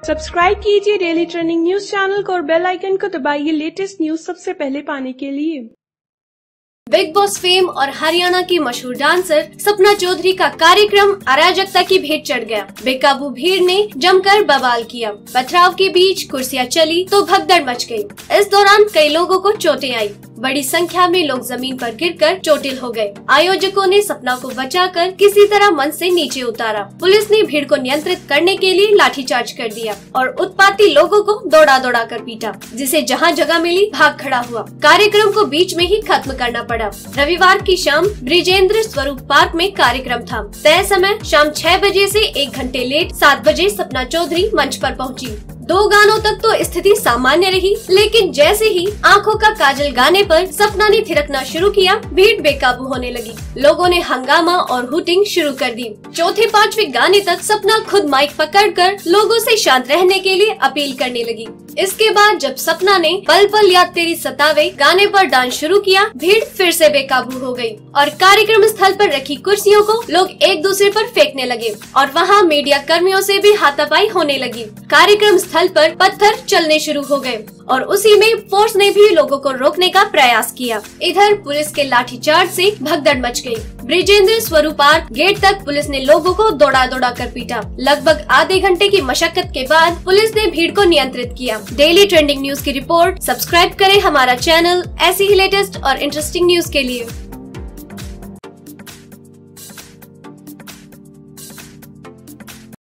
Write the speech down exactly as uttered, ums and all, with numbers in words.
Subscribe कीजिए daily trending news channel को और बेल आइकन को दबाइए लेटेस्ट न्यूज सबसे पहले पाने के लिए। बिग बॉस फेम और हरियाणा की मशहूर डांसर सपना चौधरी का कार्यक्रम अराजकता की भेंट चढ़ गया। बेकाबू भीड़ ने जमकर बवाल किया। पथराव के बीच कुर्सियां चली तो भगदड़ मच गई। इस दौरान कई लोगों को चोटें आई। बड़ी संख्या में लोग जमीन पर गिरकर चोटिल हो गए। आयोजकों ने सपना को बचाकर किसी तरह मंच से नीचे उतारा। पुलिस ने भीड़ को नियंत्रित करने के लिए लाठीचार्ज कर दिया और उत्पाती लोगों को दौड़ा दौड़ा कर पीटा, जिसे जहां जगह मिली भाग खड़ा हुआ। कार्यक्रम को बीच में ही खत्म करना पड़ा। रविवार की शाम ब्रिजेंद्र स्वरूप पार्क में कार्यक्रम था। तय समय शाम छह बजे से एक घंटे लेट सात बजे सपना चौधरी मंच पर पहुंची। दो गानों तक तो स्थिति सामान्य रही, लेकिन जैसे ही आंखों का काजल गाने पर सपना ने थिरकना शुरू किया, भीड़ बेकाबू होने लगी। लोगों ने हंगामा और हुटिंग शुरू कर दी। चौथे पांचवे गाने तक सपना खुद माइक पकड़कर लोगों से शांत रहने के लिए अपील करने लगी। इसके बाद जब सपना ने पल पल याद तेरी सतावे गाने पर डांस शुरू किया, भीड़ फिर से बेकाबू हो गई और कार्यक्रम स्थल पर रखी कुर्सियों को लोग एक दूसरे पर फेंकने लगे और वहाँ मीडिया कर्मियों से भी हाथापाई होने लगी। कार्यक्रम स्थल पर पत्थर चलने शुरू हो गए और उसी में फोर्स ने भी लोगों को रोकने का प्रयास किया। इधर पुलिस के लाठीचार्ज से भगदड़ मच गई। ब्रिजेंद्र स्वरूप पार्क गेट तक पुलिस ने लोगों को दौड़ा दौड़ा कर पीटा। लगभग आधे घंटे की मशक्कत के बाद पुलिस ने भीड़ को नियंत्रित किया। डेली ट्रेंडिंग न्यूज की रिपोर्ट। सब्सक्राइब करें हमारा चैनल ऐसी ही लेटेस्ट और इंटरेस्टिंग न्यूज के लिए।